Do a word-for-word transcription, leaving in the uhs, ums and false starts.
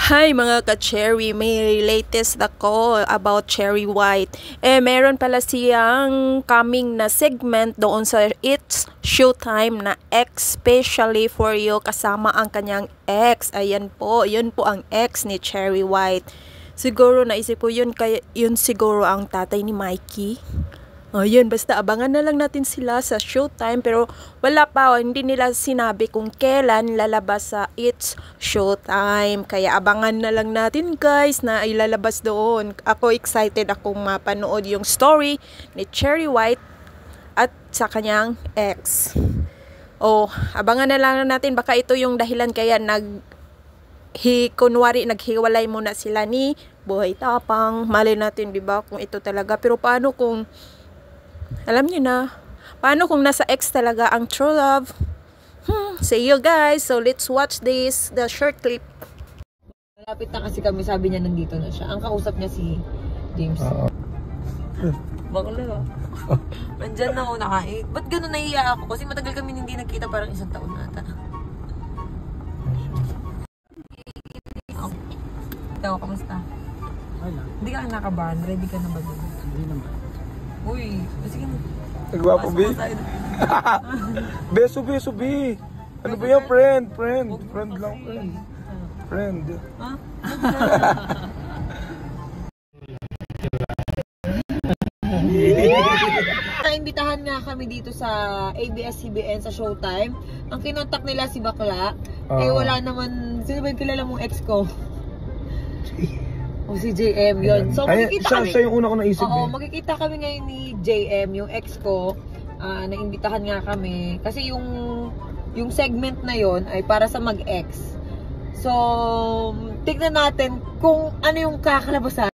Hi mga ka-Cherry, may latest ako about Cherry White. Eh, meron pala siyang coming na segment doon sa It's Showtime na especially for you kasama ang kanyang ex. Ayan po, yun po ang ex ni Cherry White. Siguro naisip ko yun, kaya yun siguro ang tatay ni Mikey. Oh, yun, basta abangan na lang natin sila sa Showtime, pero wala pa, oh, hindi nila sinabi kung kailan lalabas sa It's Showtime. Kaya abangan na lang natin guys na ilalabas doon. Ako excited akong mapanood yung story ni Cherry White at sa kanyang ex. Oh, abangan na lang natin, baka ito yung dahilan kaya nag hi kunwari naghiwalay muna sila ni Buhay Tapang. Mali natin, 'di ba, kung ito talaga. Pero paano kung alam niyo na, paano kung nasa ex talaga ang true love? Hmm, see you guys. So let's watch this, the short clip. Malapit na kasi kami, sabi niya nandito na siya. Ang kausap niya si James. Uh, Bakla. Nandyan na ako nakain. Ba't gano'n nahiya ako? Kasi matagal kami hindi nagkita, parang isang taon na ata. Oh. Ikaw, kamusta? Hindi ka nakabahan? Ready ka na ba din? Hindi naman. Uy, sige mo. Nagwapo, B? Beso, beso, B. Ano ba yan, friend? Friend. Friend lang, friend. Friend. Ha? Naimbitahan nga kami dito sa A B S C B N sa Showtime. Ang kinontak nila si Bakla. Uh, eh wala naman, sino ba yung kilala mong ex ko? O si J M yun. So makikita siya, kami. Siya yung una ko naisip. Oo, eh. makikita kami ngayon ni J M, yung ex ko. Uh, naimbitahan nga kami. Kasi yung yung segment na yon ay para sa mag-ex. So, tignan natin kung ano yung kakalabasan.